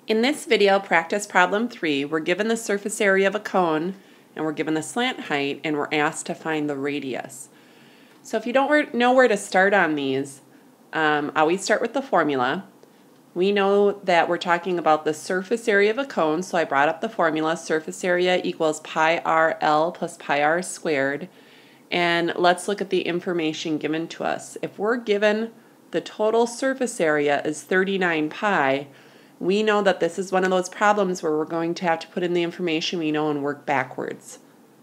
In this video, practice problem 3, we're given the surface area of a cone and we're given the slant height and we're asked to find the radius. So if you don't know where to start on these, always start with the formula. We know that we're talking about the surface area of a cone, so I brought up the formula. Surface area equals pi r L plus pi r squared. And let's look at the information given to us. If we're given the total surface area is 39 pi, we know that this is one of those problems where we're going to have to put in the information we know and work backwards.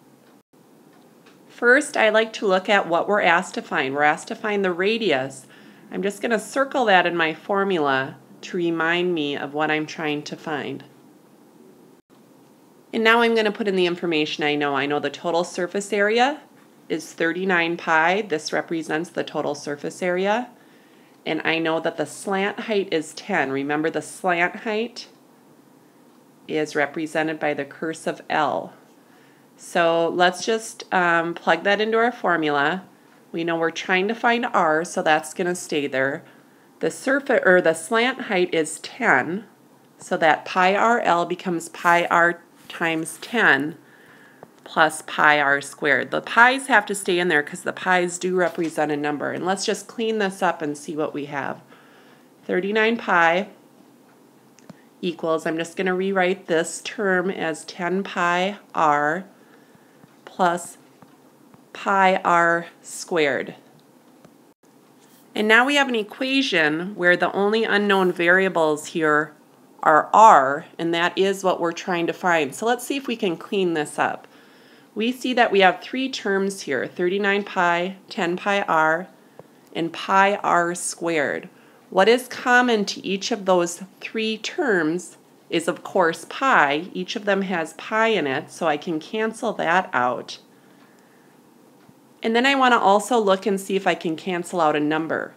First, I like to look at what we're asked to find. We're asked to find the radius. I'm just going to circle that in my formula to remind me of what I'm trying to find. And now I'm going to put in the information I know. I know the total surface area is 39 pi. This represents the total surface area. And I know that the slant height is 10. Remember, the slant height is represented by the cursive L. So let's just plug that into our formula. We know we're trying to find R, so that's going to stay there. The slant height is 10, so that pi RL becomes pi R times 10 plus pi r squared. The pi's have to stay in there because the pi's do represent a number. And let's just clean this up and see what we have. 39 pi equals, I'm just going to rewrite this term as 10 pi r plus pi r squared. And now we have an equation where the only unknown variables here are r, and that is what we're trying to find. So let's see if we can clean this up. We see that we have three terms here, 39 pi, 10 pi r, and pi r squared. What is common to each of those three terms is, of course, pi. Each of them has pi in it, so I can cancel that out. And then I want to also look and see if I can cancel out a number.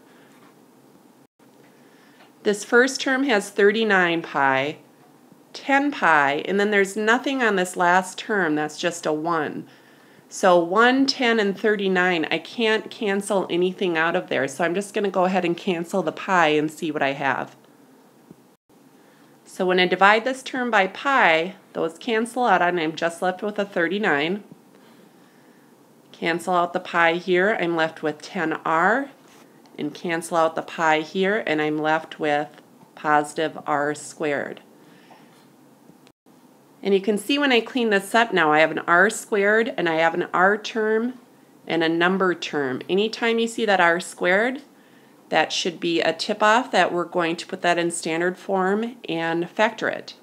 This first term has 39 pi, 10 pi, and then there's nothing on this last term, that's just a 1. So 1, 10, and 39, I can't cancel anything out of there, so I'm just going to go ahead and cancel the pi and see what I have. So when I divide this term by pi, those cancel out and I'm just left with a 39. Cancel out the pi here, I'm left with 10r, and cancel out the pi here, and I'm left with positive r squared. And you can see when I clean this up now, I have an r squared and I have an r term and a number term. Anytime you see that r squared, that should be a tip-off that we're going to put that in standard form and factor it.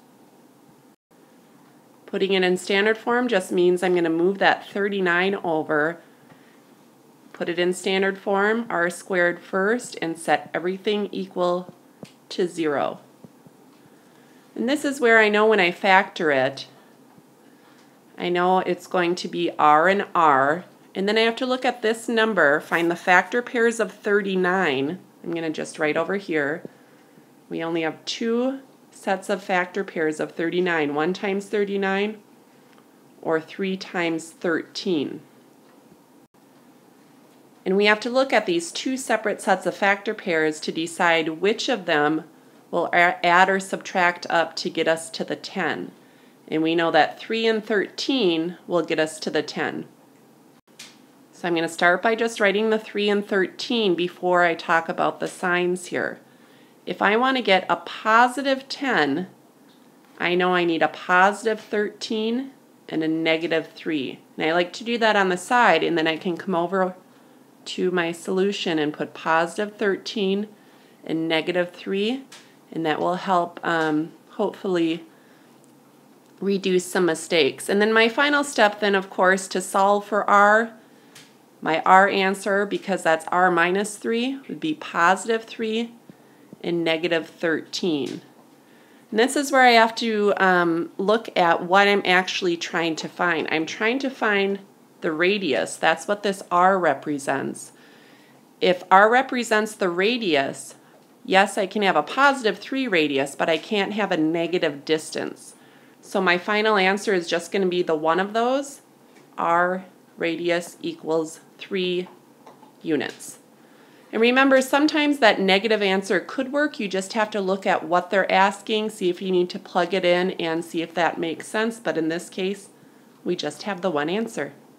Putting it in standard form just means I'm going to move that 39 over, put it in standard form, r squared first, and set everything equal to 0. And this is where I know when I factor it, I know it's going to be r and r. And then I have to look at this number, find the factor pairs of 39. I'm going to just write over here. We only have two sets of factor pairs of 39. 1 times 39 or 3 times 13. And we have to look at these two separate sets of factor pairs to decide which of them we'll add or subtract up to get us to the 10. And we know that 3 and 13 will get us to the 10. So I'm going to start by just writing the 3 and 13 before I talk about the signs here. If I want to get a positive 10, I know I need a positive 13 and a negative 3. And I like to do that on the side, and then I can come over to my solution and put positive 13 and negative 3. And that will help hopefully reduce some mistakes. And then my final step then, of course, to solve for r, my r answer, because that's r minus 3, would be positive 3 and negative 13. And this is where I have to look at what I'm actually trying to find. I'm trying to find the radius. That's what this r represents. If r represents the radius, yes, I can have a positive 3 radius, but I can't have a negative distance. So my final answer is just going to be the one of those. R radius equals 3 units. And remember, sometimes that negative answer could work. You just have to look at what they're asking, see if you need to plug it in and see if that makes sense. But in this case, we just have the one answer.